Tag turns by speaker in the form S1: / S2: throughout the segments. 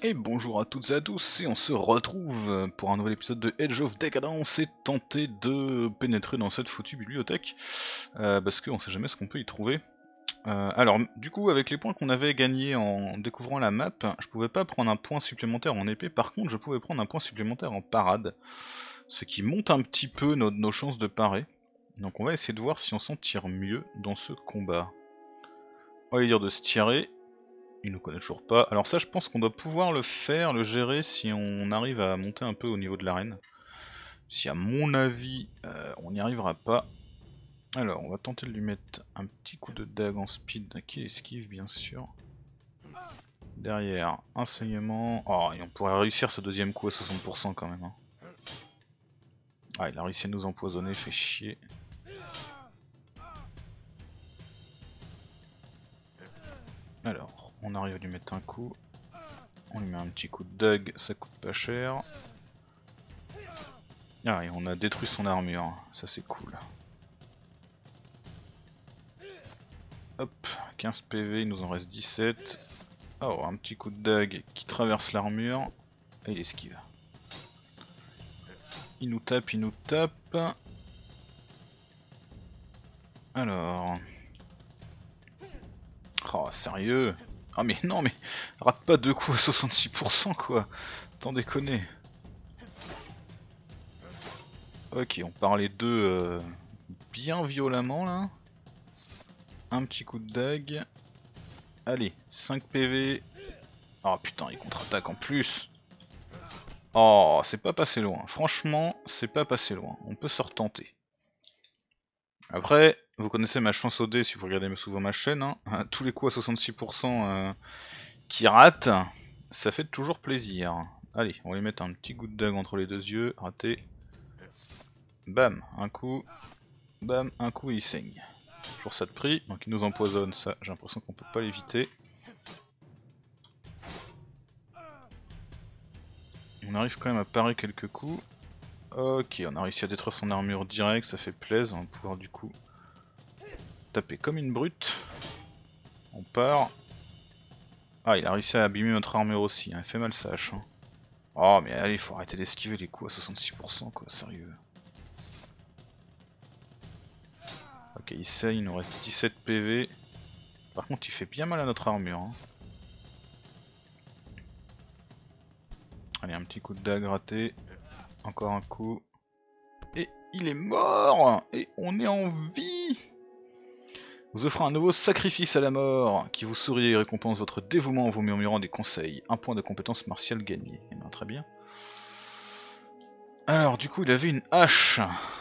S1: Et bonjour à toutes et à tous, et on se retrouve pour un nouvel épisode de Edge of Decadence et tenter de pénétrer dans cette foutue bibliothèque, parce qu'on sait jamais ce qu'on peut y trouver. Alors, du coup, avec les points qu'on avait gagnés en découvrant la map, je pouvais pas prendre un point supplémentaire en épée, par contre je pouvais prendre un point supplémentaire en parade, ce qui monte un petit peu nos chances de parer. Donc on va essayer de voir si on s'en tire mieux dans ce combat. On va dire de se tirer. Il nous connaît toujours pas. Alors ça je pense qu'on doit pouvoir le faire, le gérer si on arrive à monter un peu au niveau de l'arène. Si à mon avis on n'y arrivera pas. Alors on va tenter de lui mettre un petit coup de dague en speed qui esquive bien sûr. Derrière, un saignement. Oh, et on pourrait réussir ce deuxième coup à 60% quand même. Hein. Ah, il a réussi à nous empoisonner, fait chier. Alors, on arrive à lui mettre un coup. On lui met un petit coup de dague, ça coûte pas cher. Ah, et on a détruit son armure, ça c'est cool. Hop, 15 PV, il nous en reste 17. Oh, un petit coup de dague qui traverse l'armure. Et il esquive. Il nous tape, il nous tape. Alors... Oh, sérieux? Ah mais non, mais rate pas deux coups à 66% quoi. T'en déconner. Ok, on part les deux bien violemment là. Un petit coup de dague. Allez, 5 PV. Oh putain, il contre-attaque en plus. Oh, c'est pas passé loin. Franchement, c'est pas passé loin. On peut se retenter. Après, vous connaissez ma chance au dé si vous regardez souvent ma chaîne. Hein. Tous les coups à 66% qui ratent, ça fait toujours plaisir. Allez, on va lui mettre un petit coup de dague entre les deux yeux. Raté. Bam, un coup. Bam, un coup et il saigne. Toujours ça de prix. Donc il nous empoisonne, ça j'ai l'impression qu'on peut pas l'éviter. On arrive quand même à parer quelques coups. Ok, on a réussi à détruire son armure direct, ça fait plaisir, on va pouvoir du coup taper comme une brute. On part. Ah, il a réussi à abîmer notre armure aussi, hein. Il fait mal sa hache. Hein. Oh, mais allez, faut arrêter d'esquiver les coups à 66% quoi, sérieux. Ok, il saigne, il nous reste 17 PV. Par contre, il fait bien mal à notre armure. Hein. Allez, un petit coup de dague raté. Encore un coup. Et il est mort! Et on est en vie! Vous offrez un nouveau sacrifice à la mort, qui vous sourit et récompense votre dévouement en vous murmurant des conseils. Un point de compétence martiale gagné. Eh ben, très bien. Alors, du coup, il avait une hache.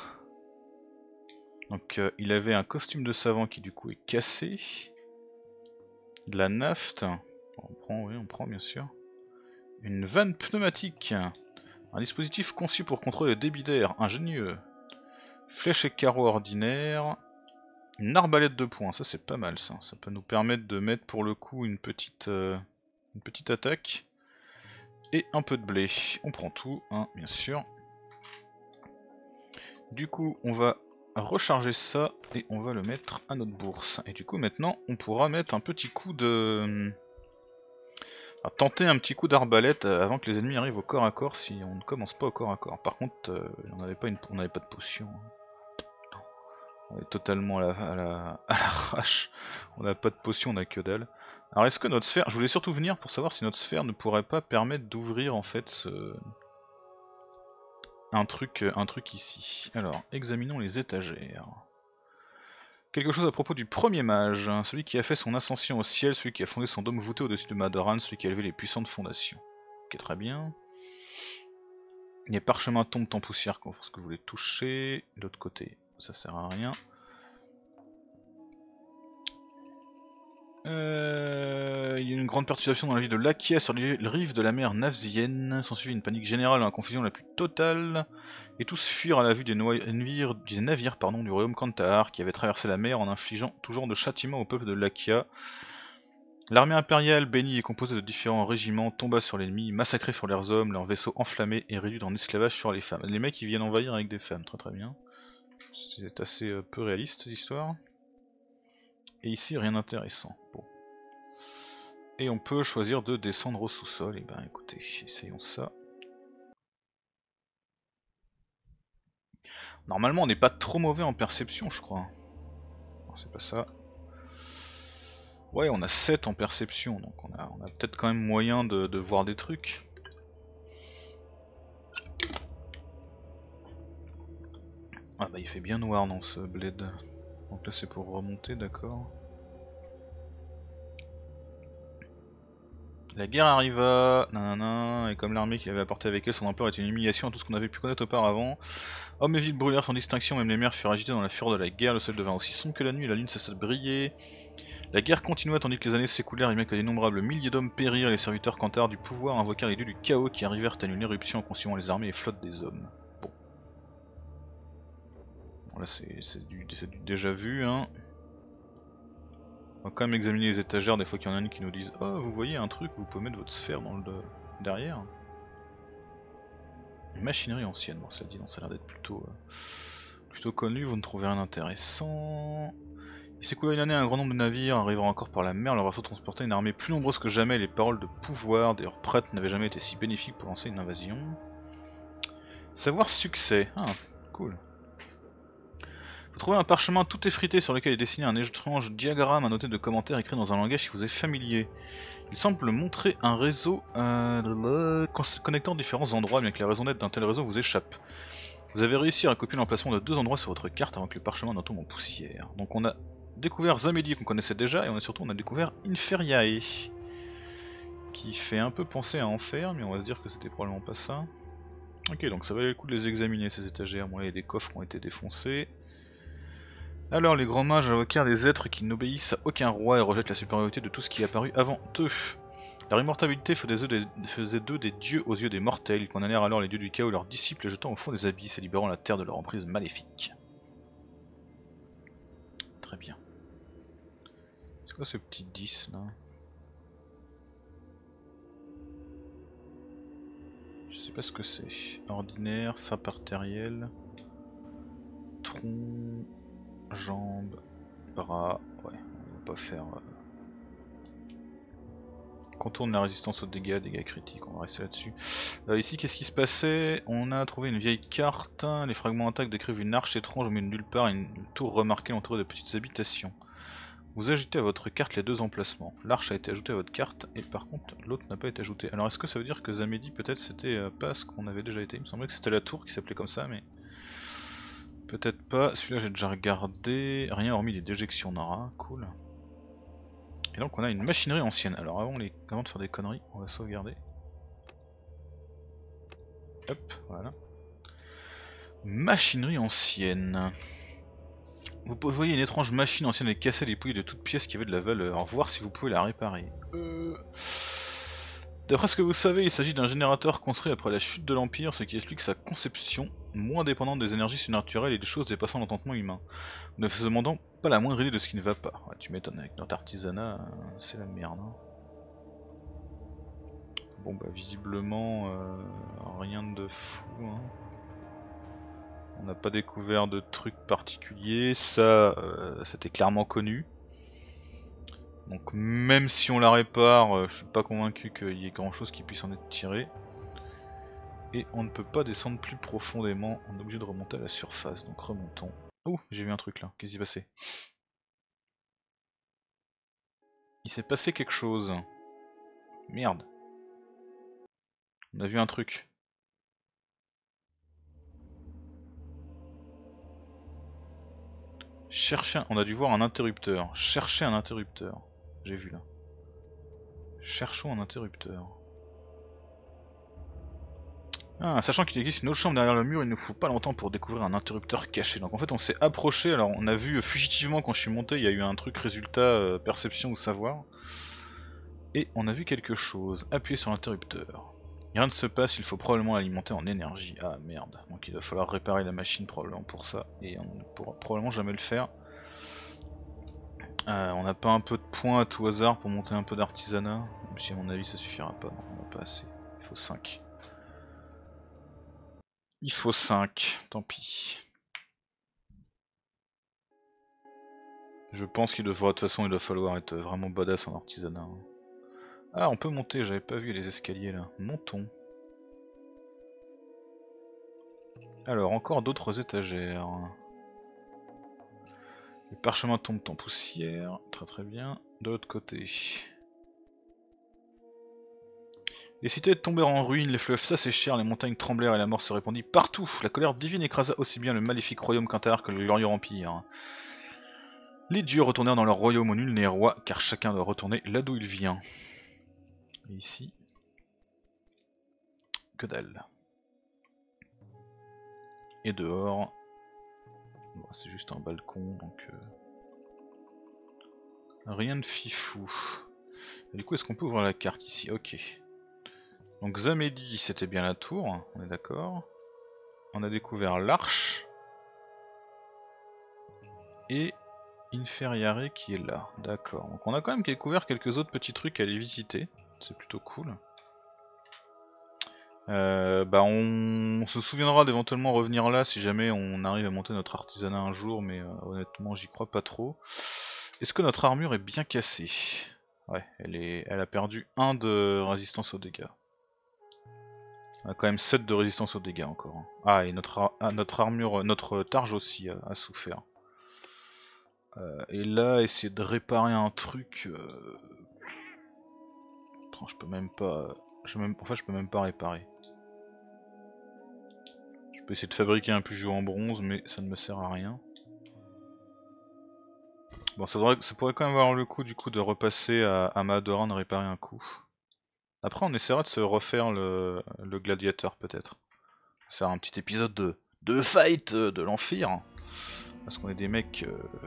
S1: Donc, il avait un costume de savant qui, du coup, est cassé. De la nafte. On prend, oui, on prend, bien sûr. Une vanne pneumatique. Un dispositif conçu pour contrôler le débit d'air. Ingénieux. Flèche et carreau ordinaire. Une arbalète de poing, ça c'est pas mal ça. Ça peut nous permettre de mettre pour le coup une petite attaque. Et un peu de blé. On prend tout, hein, bien sûr. Du coup, on va recharger ça et on va le mettre à notre bourse. Et du coup, maintenant, on pourra mettre un petit coup de... Enfin, tenter un petit coup d'arbalète avant que les ennemis arrivent au corps à corps si on ne commence pas au corps à corps. Par contre, on n'avait pas de potion. On est totalement à l'arrache. On n'a pas de potion, on a que dalle. Alors est-ce que notre sphère... Je voulais surtout venir pour savoir si notre sphère ne pourrait pas permettre d'ouvrir en fait un truc ici. Alors, examinons les étagères. Quelque chose à propos du premier mage, hein, celui qui a fait son ascension au ciel, celui qui a fondé son dôme voûté au-dessus de Madoran, celui qui a élevé les puissantes fondations. Ok, très bien. Les parchemins tombent en poussière quand ce que vous voulez toucher. De l'autre côté, ça sert à rien. Il y a eu une grande perturbation dans la ville de Lakia sur les rives de la mer Navzienne. S'ensuit une panique générale dans la confusion la plus totale. Et tous furent à la vue des navires du royaume Kandahar qui avaient traversé la mer en infligeant tout genre de châtiments au peuple de Lakia. L'armée impériale, bénie et composée de différents régiments, tomba sur l'ennemi, massacrés sur leurs hommes, leurs vaisseaux enflammés et réduits en esclavage sur les femmes. Les mecs ils viennent envahir avec des femmes, très très bien. C'est assez peu réaliste cette histoire. Et ici rien d'intéressant. Bon. Et on peut choisir de descendre au sous-sol. Et ben écoutez, essayons ça. Normalement on n'est pas trop mauvais en perception je crois. Non, c'est pas ça. Ouais, on a 7 en perception, donc on a peut-être quand même moyen de voir des trucs. Ah bah il fait bien noir dans ce bled. Donc là c'est pour remonter, d'accord. La guerre arriva, nanana, et comme l'armée qu'il avait apportée avec elle, son ampleur était une humiliation à tout ce qu'on avait pu connaître auparavant. Hommes et villes brûlèrent sans distinction, même les mers furent agitées dans la fureur de la guerre, le ciel devint aussi sombre que la nuit et la lune cessa de briller. La guerre continua tandis que les années s'écoulèrent et bien que d'innombrables milliers d'hommes périrent, les serviteurs cantards du pouvoir invoquèrent les dieux du chaos qui arrivèrent à une éruption en consumant les armées et flottes des hommes. Bon là c'est du déjà vu hein. On va quand même examiner les étagères des fois qu'il y en a une qui nous disent oh vous voyez un truc, vous pouvez mettre votre sphère dans le derrière. Machinerie ancienne, bon ça dit non, ça a l'air d'être plutôt connu, vous ne trouvez rien d'intéressant. Il s'écoula une année, un grand nombre de navires arrivant encore par la mer, leur vaisseau transportait une armée plus nombreuse que jamais, les paroles de pouvoir des leurs prêtres n'avaient jamais été si bénéfiques pour lancer une invasion. Savoir succès, ah cool. Vous trouvez un parchemin tout effrité sur lequel est dessiné un étrange diagramme annoté de commentaires écrits dans un langage qui vous est familier. Il semble montrer un réseau connectant différents endroits, bien que la raison d'être d'un tel réseau vous échappe. Vous avez réussi à recopier l'emplacement de 2 endroits sur votre carte avant que le parchemin ne tombe en poussière. Donc on a découvert Zamélie qu'on connaissait déjà, et on a découvert Inferiae, qui fait un peu penser à Enfer, mais on va se dire que c'était probablement pas ça. Ok, donc ça valait le coup de les examiner ces étagères. Bon là il y a des coffres qui ont été défoncés. Alors les grands mages invoquèrent des êtres qui n'obéissent à aucun roi et rejettent la supériorité de tout ce qui est apparu avant eux. Leur immortalité faisait d'eux des dieux aux yeux des mortels. Ils condamnèrent alors les dieux du chaos et leurs disciples, les jetant au fond des abysses et libérant la terre de leur emprise maléfique. Très bien. C'est quoi ce petit 10 là? Je sais pas ce que c'est. Ordinaire, frappe artérielle, tronc, jambes, bras. Ouais, on va pas faire. Contourne la résistance aux dégâts critiques, on va rester là-dessus. Ici, qu'est-ce qui se passait? On a trouvé une vieille carte. Les fragments intacts décrivent une arche étrange au milieu de nulle part et une tour remarquée entourée de petites habitations. Vous ajoutez à votre carte les 2 emplacements. L'arche a été ajoutée à votre carte et par contre l'autre n'a pas été ajouté. Alors est-ce que ça veut dire que Zamédi peut-être c'était pas ce qu'on avait déjà été? Il me semblait que c'était la tour qui s'appelait comme ça mais... Peut-être pas, celui-là j'ai déjà regardé, rien hormis les déjections Nara, cool. Et donc on a une machinerie ancienne. Alors avant de faire des conneries, on va sauvegarder. Hop, voilà. Machinerie ancienne. Vous voyez une étrange machine ancienne et cassée, dépouillée de toutes pièces qui avaient de la valeur. Voir si vous pouvez la réparer. D'après ce que vous savez, il s'agit d'un générateur construit après la chute de l'Empire, ce qui explique sa conception moins dépendante des énergies surnaturelles et des choses dépassant l'entendement humain. Ne se demandant pas la moindre idée de ce qui ne va pas. Ouais, tu m'étonnes, avec notre artisanat, c'est la merde. Hein. Bon bah visiblement, rien de fou. Hein. On n'a pas découvert de trucs particuliers, ça c'était clairement connu. Donc même si on la répare, je suis pas convaincu qu'il y ait grand chose qui puisse en être tiré. Et on ne peut pas descendre plus profondément, on est obligé de remonter à la surface, donc remontons. Oh, j'ai vu un truc là, qu'est-ce qui s'est passé? Il s'est passé quelque chose. Merde. On a vu un truc. On a dû voir un interrupteur. Chercher un interrupteur. J'ai vu là. Cherchons un interrupteur. Ah, sachant qu'il existe une autre chambre derrière le mur, il ne faut pas longtemps pour découvrir un interrupteur caché. Donc en fait on s'est approché, alors on a vu fugitivement quand je suis monté, il y a eu un truc résultat, perception ou savoir. Et on a vu quelque chose. Appuyez sur l'interrupteur. Rien ne se passe, il faut probablement l'alimenter en énergie. Ah merde, donc il va falloir réparer la machine probablement pour ça. Et on ne pourra probablement jamais le faire. On n'a pas un peu de points à tout hasard pour monter un peu d'artisanat. Même si à mon avis ça suffira pas, non, on n'a pas assez. Il faut 5. Il faut 5, tant pis. Je pense qu'il devra, de toute façon il va falloir être vraiment badass en artisanat. Ah, on peut monter, j'avais pas vu les escaliers là. Montons. Alors, encore d'autres étagères. Les parchemins tombent en poussière, très très bien. De l'autre côté. Les cités tombèrent en ruine, les fleuves s'asséchèrent, les montagnes tremblèrent et la mort se répandit partout. La colère divine écrasa aussi bien le maléfique royaume qu'Intar que le glorieux empire. Les dieux retournèrent dans leur royaume où nul n'est roi, car chacun doit retourner là d'où il vient. Et ici, que dalle. Et dehors, bon, c'est juste un balcon, donc rien de fifou. Et du coup, est-ce qu'on peut ouvrir la carte ici? Ok. Donc Zamedi, c'était bien la tour, on est d'accord. On a découvert l'arche. Et Inferiare qui est là, d'accord. Donc on a quand même découvert quelques autres petits trucs à aller visiter, c'est plutôt cool. Bah on se souviendra d'éventuellement revenir là si jamais on arrive à monter notre artisanat un jour, mais honnêtement j'y crois pas trop. Est-ce que notre armure est bien cassée? Ouais, elle a perdu 1 de résistance aux dégâts. On a quand même 7 de résistance aux dégâts encore. Ah, et notre armure, notre targe aussi a souffert. Et là, essayer de réparer un truc... je peux même pas... Enfin, je peux même pas réparer. Je peux essayer de fabriquer un Peugeot en bronze, mais ça ne me sert à rien. Bon, ça pourrait quand même valoir le coup du coup de repasser à Madoran de réparer un coup. Après, on essaiera de se refaire le gladiateur peut-être. Faire un petit épisode de fight de l'Empire. Parce qu'on est des mecs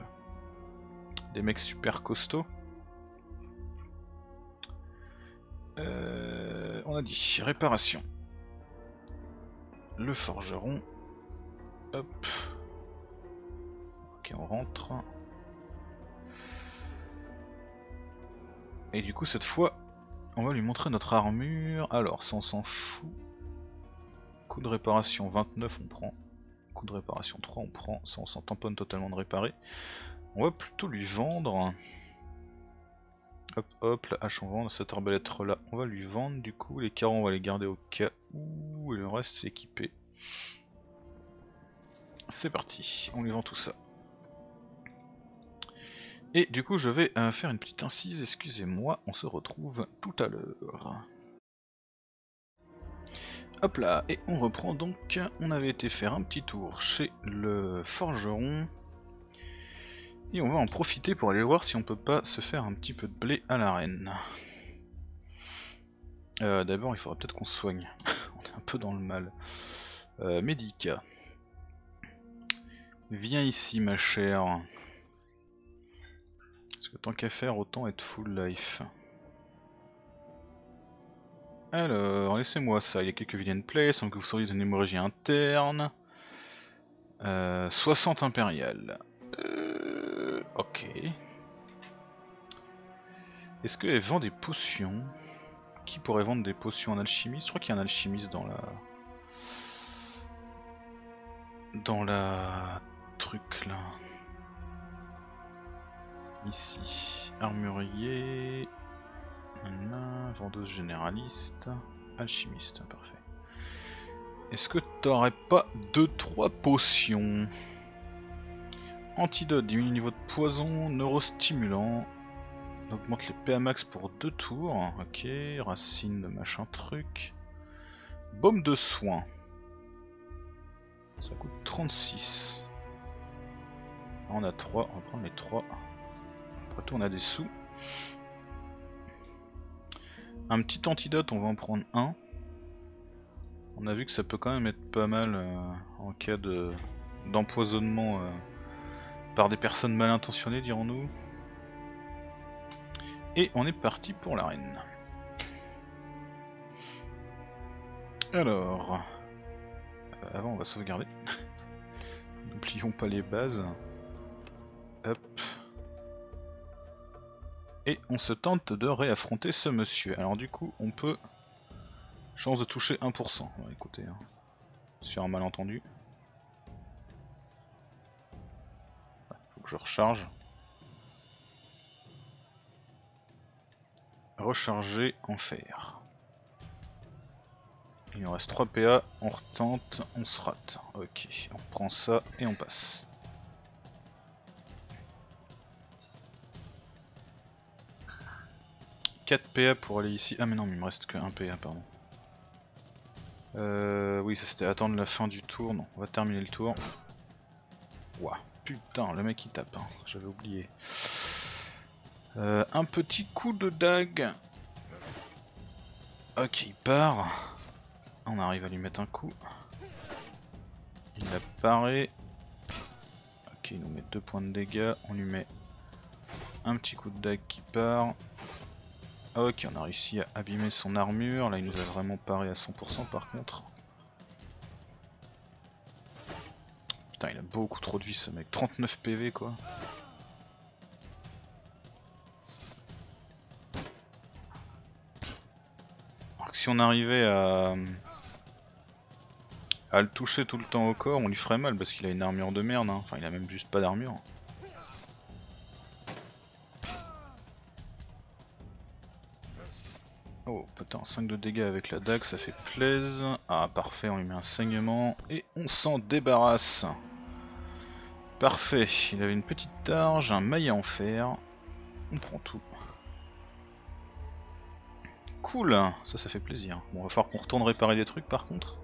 S1: super costauds. On a dit réparation. Le forgeron. Hop. Ok, on rentre. Et du coup, cette fois, on va lui montrer notre armure. Alors, ça on s'en fout. Coup de réparation 29, on prend. Coup de réparation 3, on prend. Ça on s'en tamponne totalement de réparer. On va plutôt lui vendre. Hop hop, la hache on vend, cette arbalète là on va lui vendre du coup, les carreaux on va les garder au cas où, et le reste c'est équipé. C'est parti, on lui vend tout ça. Et du coup je vais faire une petite incise, excusez-moi, on se retrouve tout à l'heure. Hop là, et on reprend donc, on avait été faire un petit tour chez le forgeron. Et on va en profiter pour aller voir si on peut pas se faire un petit peu de blé à l'arène. D'abord il faudra peut-être qu'on se soigne, on est un peu dans le mal. Médica. Viens ici ma chère. Parce que tant qu'à faire, autant être full life. Alors, laissez-moi ça, il y a quelques villain plays, sans que vous soyez d'une hémorragie interne. 60 impériales. Ok. Est-ce qu'elle vend des potions? Qui pourrait vendre des potions en alchimie? Je crois qu'il y a un alchimiste dans la... truc là. Ici. Armurier. Vendeuse généraliste. Alchimiste, parfait. Est-ce que t'aurais pas 2-3 potions? Antidote, diminue le niveau de poison, neurostimulant. Augmente les PA max pour 2 tours. Ok, racine de machin truc. Baume de soin. Ça coûte 36. On a 3, on va prendre les 3. Après tout on a des sous. Un petit antidote, on va en prendre un. On a vu que ça peut quand même être pas mal en cas d'empoisonnement par des personnes mal intentionnées, dirons-nous. Et on est parti pour l'arène. Alors, avant on va sauvegarder. N'oublions pas les bases. Hop. Et on se tente de réaffronter ce monsieur. Alors du coup on peut... Chance de toucher 1%. Bon, écoutez, hein. Sur un malentendu. Faut que je recharge. recharger en fer. Il nous reste 3 PA, on retente, on se rate. Ok, on prend ça et on passe. « 4 PA pour aller ici. Ah mais non, mais il me reste que 1 PA, pardon. Oui, ça c'était attendre la fin du tour. Non, on va terminer le tour. Ouah, putain, le mec il tape, hein. J'avais oublié. Un petit coup de dague. Ok, il part. On arrive à lui mettre un coup. Il apparaît. Ok, il nous met 2 points de dégâts. On lui met un petit coup de dague qui part. Ok, on a réussi à abîmer son armure. Là, il nous a vraiment paré à 100% par contre. Putain, il a beaucoup trop de vie ce mec. 39 PV quoi. Alors que si on arrivait à le toucher tout le temps au corps, on lui ferait mal parce qu'il a une armure de merde. Hein. Enfin, il a même juste pas d'armure. Oh putain, 5 de dégâts avec la dague, ça fait plaisir. Ah parfait, on lui met un saignement et on s'en débarrasse. Parfait, il avait une petite targe, un maillet en fer. On prend tout. Cool, ça fait plaisir. Bon, va falloir qu'on retourne réparer des trucs par contre.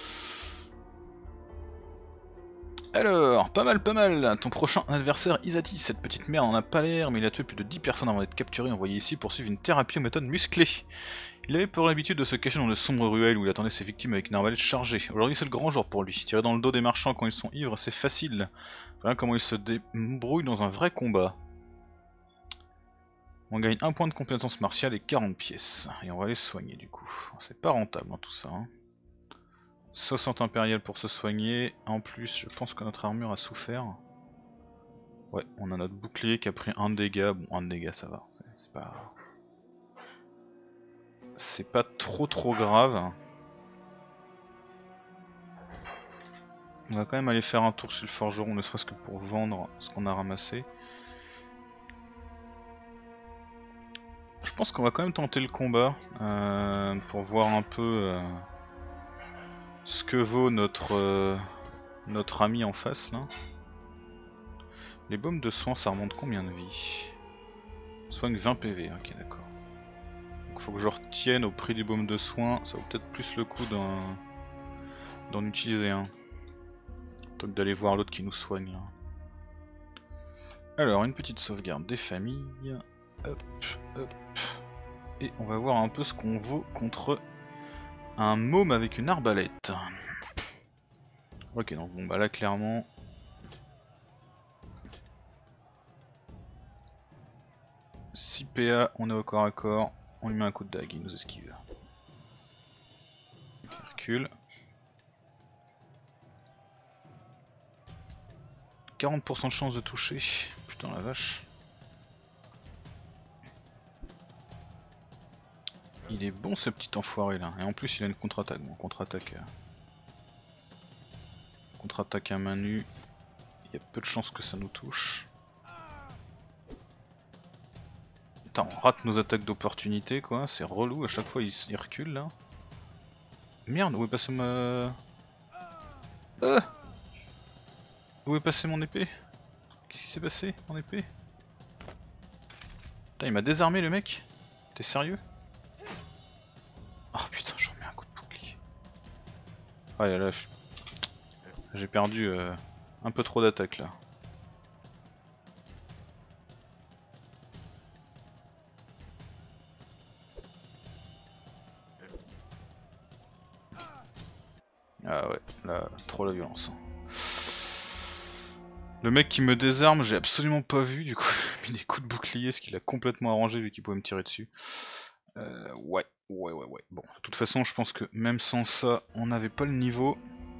S1: Alors, pas mal, pas mal. Ton prochain adversaire, Izati, cette petite merde en a pas l'air, mais il a tué plus de 10 personnes avant d'être capturé et envoyé ici pour suivre une thérapie aux méthodes musclées. Il avait pour l'habitude de se cacher dans de sombres ruelles où il attendait ses victimes avec une arbalète chargée. Aujourd'hui c'est le grand jour pour lui. Tirer dans le dos des marchands quand ils sont ivres, c'est facile. Voilà comment il se débrouille dans un vrai combat. On gagne 1 point de compétence martiale et 40 pièces. Et on va les soigner du coup. C'est pas rentable hein, tout ça. Hein. 60 impériales pour se soigner. En plus, je pense que notre armure a souffert. Ouais, on a notre bouclier qui a pris 1 dégât. Bon, 1 dégât ça va. C'est pas... C'est pas trop grave. On va quand même aller faire un tour chez le forgeron, ne serait-ce que pour vendre ce qu'on a ramassé. Je pense qu'on va quand même tenter le combat pour voir un peu ce que vaut notre ami en face là. Les baumes de soins ça remonte combien de vie? Soigne 20 PV, ok d'accord. Donc faut que je retienne au prix du baume de soins, ça vaut peut-être plus le coup d'en utiliser un. Plutôt que d'aller voir l'autre qui nous soigne là. Alors une petite sauvegarde des familles. Hop, hop. Et on va voir un peu ce qu'on vaut contre un môme avec une arbalète. Ok, donc bon bah là clairement... Si PA, on est au corps à corps, on lui met un coup de dague, il nous esquive. Il recule. 40% de chance de toucher, putain la vache. Il est bon ce petit enfoiré là, et en plus il a une contre-attaque. Bon, contre-attaque à main nue, il y a peu de chances que ça nous touche. Putain, on rate nos attaques d'opportunité quoi, c'est relou, à chaque fois il recule là. Merde, où est passé ma... Où est passé mon épée? Qu'est-ce qui s'est passé, mon épée? Putain, il m'a désarmé le mec? T'es sérieux? Oh putain, j'en mets un coup de bouclier. Ah là là, j'ai perdu un peu trop d'attaque là. Ah ouais, là, trop la violence. Le mec qui me désarme, j'ai absolument pas vu, du coup j'ai mis des coups de bouclier, ce qu'il a complètement arrangé vu qu'il pouvait me tirer dessus. Ouais. Bon, de toute façon, je pense que même sans ça, on n'avait pas le niveau.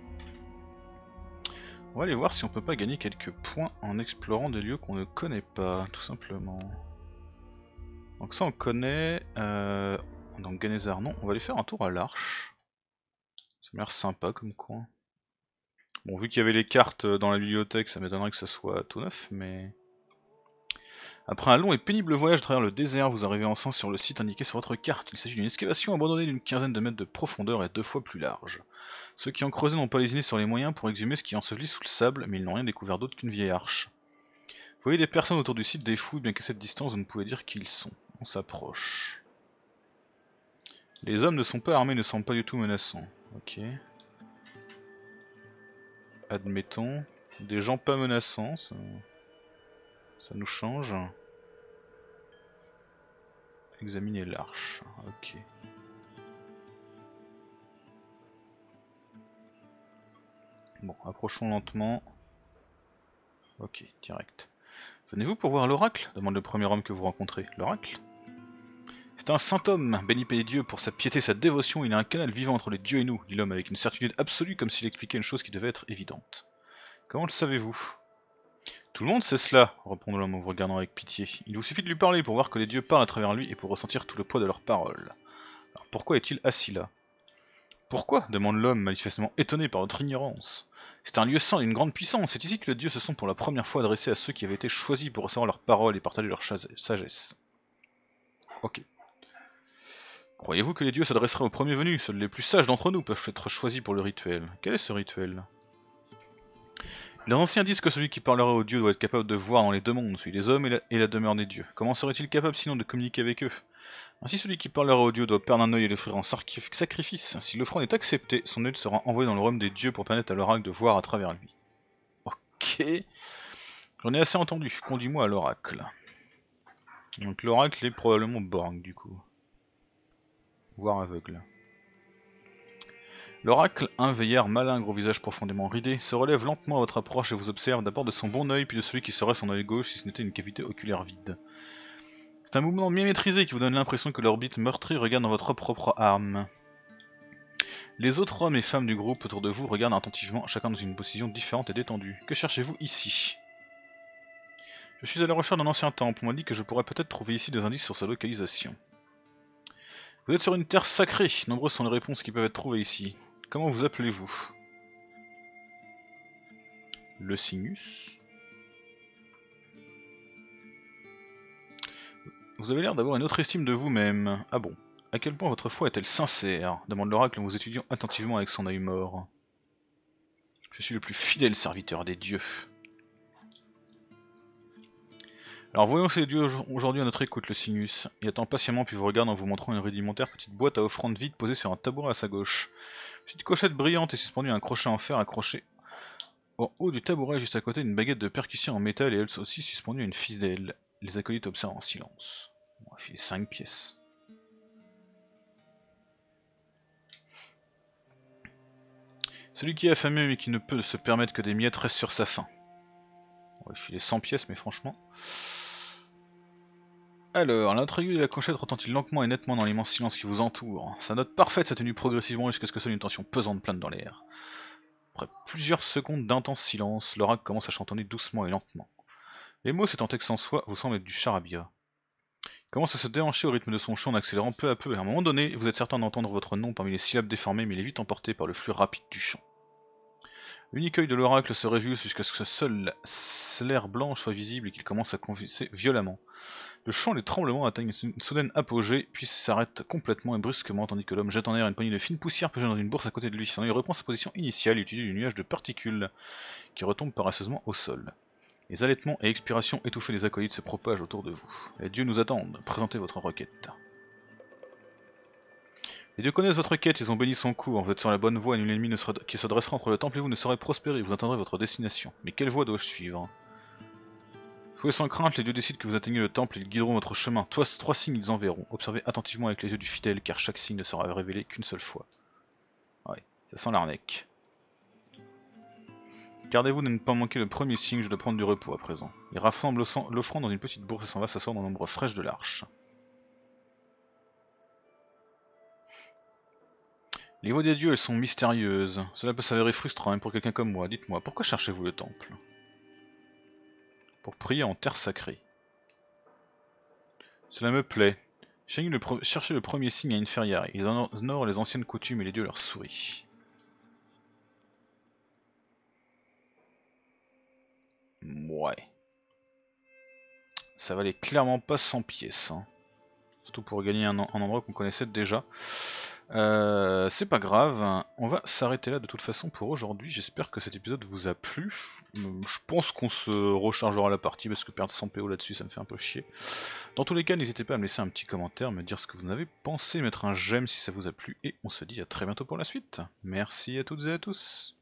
S1: On va aller voir si on peut pas gagner quelques points en explorant des lieux qu'on ne connaît pas, tout simplement. Donc ça on connaît, donc Ganezar non, on va aller faire un tour à l'Arche. Ça m'a l'air sympa comme coin. Bon, vu qu'il y avait les cartes dans la bibliothèque, ça m'étonnerait que ça soit tout neuf, mais... Après un long et pénible voyage à travers le désert, vous arrivez enfin sur le site indiqué sur votre carte. Il s'agit d'une excavation abandonnée d'une quinzaine de mètres de profondeur et 2 fois plus large. Ceux qui ont creusé n'ont pas lésiné sur les moyens pour exhumer ce qui est enseveli sous le sable, mais ils n'ont rien découvert d'autre qu'une vieille arche. Vous voyez des personnes autour du site des fouilles, bien qu'à cette distance vous ne pouvez dire qui ils sont. On s'approche. Les hommes ne sont pas armés, ne semblent pas du tout menaçants. Ok. Admettons. Des gens pas menaçants, ça nous change. Examiner l'arche. Ok. Bon, approchons lentement. Ok, direct. Venez-vous pour voir l'oracle ? Demande le premier homme que vous rencontrez. L'oracle ? C'est un saint homme, béni par les dieux pour sa piété et sa dévotion, il a un canal vivant entre les dieux et nous, dit l'homme avec une certitude absolue comme s'il expliquait une chose qui devait être évidente. Comment le savez-vous ? Tout le monde sait cela, répond l'homme en vous regardant avec pitié. Il vous suffit de lui parler pour voir que les dieux parlent à travers lui et pour ressentir tout le poids de leurs paroles. Alors pourquoi est-il assis là ? Pourquoi ? Demande l'homme, manifestement étonné par votre ignorance. C'est un lieu saint d'une grande puissance, c'est ici que les dieux se sont pour la première fois adressés à ceux qui avaient été choisis pour recevoir leurs paroles et partager leur sagesse. Ok. Croyez-vous que les dieux s'adresseraient aux premiers venus ? Seuls les plus sages d'entre nous peuvent être choisis pour le rituel. Quel est ce rituel ? Les anciens disent que celui qui parlera aux dieux doit être capable de voir dans les deux mondes, celui des hommes et la demeure des dieux. Comment serait-il capable sinon de communiquer avec eux ? Ainsi celui qui parlera aux dieux doit perdre un œil et l'offrir en sacrifice. Si l'offrande est acceptée, son œil sera envoyé dans le royaume des dieux pour permettre à l'oracle de voir à travers lui. Ok. J'en ai assez entendu, conduis-moi à l'oracle. Donc l'oracle est probablement Borg du coup. Voire aveugle. L'oracle, un veilleur malingre au visage profondément ridé, se relève lentement à votre approche et vous observe d'abord de son bon œil puis de celui qui serait son œil gauche si ce n'était une cavité oculaire vide. C'est un mouvement bien maîtrisé qui vous donne l'impression que l'orbite meurtrie regarde dans votre propre âme. Les autres hommes et femmes du groupe autour de vous regardent attentivement, chacun dans une position différente et détendue. Que cherchez-vous ici ? Je suis à la recherche d'un ancien temple, on m'a dit que je pourrais peut-être trouver ici des indices sur sa localisation. Vous êtes sur une terre sacrée, nombreuses sont les réponses qui peuvent être trouvées ici. Comment vous appelez-vous ? Le Sinus. Vous avez l'air d'avoir une autre estime de vous-même. Ah bon ? À quel point votre foi est-elle sincère ? Demande l'oracle en vous étudiant attentivement avec son œil mort. Je suis le plus fidèle serviteur des dieux. Alors voyons ces dieux aujourd'hui à notre écoute, le Sinus. Il attend patiemment puis vous regarde en vous montrant une rudimentaire petite boîte à offrande vide posée sur un tabouret à sa gauche. Une petite cochette brillante est suspendue à un crochet en fer accroché au haut du tabouret juste à côté d'une baguette de percussion en métal et elle aussi suspendue à une ficelle. Les acolytes observent en silence. On va filer 5 pièces. Celui qui est affamé mais qui ne peut se permettre que des miettes reste sur sa faim. On va filer 100 pièces mais franchement... Alors, l'intrigue de la cochette retentit lentement et nettement dans l'immense silence qui vous entoure. Sa note parfaite s'atténue progressivement jusqu'à ce que sonne une tension pesante plane dans l'air. Après plusieurs secondes d'intense silence, l'oracle commence à chantonner doucement et lentement. Les mots s'étant texte en soi vous semblent être du charabia. Il commence à se déhancher au rythme de son chant en accélérant peu à peu et à un moment donné, vous êtes certain d'entendre votre nom parmi les syllabes déformées mais il est vite emporté par le flux rapide du chant. L'unique œil de l'oracle se révulse jusqu'à ce que seule l'air blanche soit visible et qu'il commence à convulser violemment. Le chant et les tremblements atteignent une soudaine apogée, puis s'arrêtent complètement et brusquement, tandis que l'homme jette en air une poignée de fine poussière pesant dans une bourse à côté de lui. Son œil reprend sa position initiale et utilise du nuage de particules qui retombe paresseusement au sol. Les allaitements et expirations étouffées des acolytes se propagent autour de vous. Les dieux nous attendent, présentez votre requête. Les dieux connaissent votre quête, ils ont béni son cours, vous êtes sur la bonne voie et nul ennemi qui se dressera entre le temple et vous ne saurait prospérer, vous atteindrez votre destination. Mais quelle voie dois-je suivre ? Fouet sans crainte, les dieux décident que vous atteignez le temple et ils guideront votre chemin. Trois signes ils enverront. Observez attentivement avec les yeux du fidèle, car chaque signe ne sera révélé qu'une seule fois. Ouais, ça sent l'arnaque. Gardez-vous de ne pas manquer le premier signe, je dois prendre du repos à présent. Il rassemble l'offrande dans une petite bourse et s'en va s'asseoir dans l'ombre fraîche de l'arche. Les voix des dieux, elles sont mystérieuses. Cela peut s'avérer frustrant même pour quelqu'un comme moi. Dites-moi, pourquoi cherchez-vous le temple ? Pour prier en terre sacrée. Cela me plaît. Cherchez le premier signe à Inferiare. Ils honorent les anciennes coutumes et les dieux leur sourient. Ouais. ça valait clairement pas 100 pièces. Hein. Surtout pour gagner un endroit qu'on connaissait déjà. C'est pas grave, on va s'arrêter là de toute façon pour aujourd'hui. J'espère que cet épisode vous a plu. Je pense qu'on se rechargera la partie parce que perdre 100 PO là-dessus ça me fait un peu chier. Dans tous les cas, n'hésitez pas à me laisser un petit commentaire, me dire ce que vous en avez pensé, mettre un j'aime si ça vous a plu et on se dit à très bientôt pour la suite. Merci à toutes et à tous.